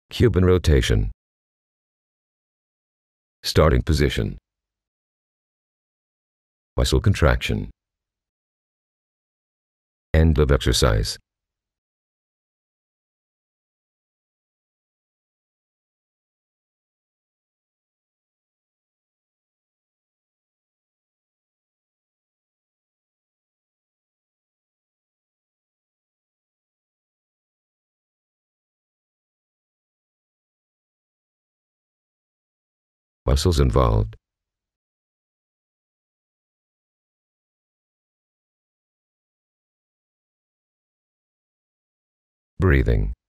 Cuban rotation. Starting position. Muscle contraction. End of exercise. Muscles involved. Breathing.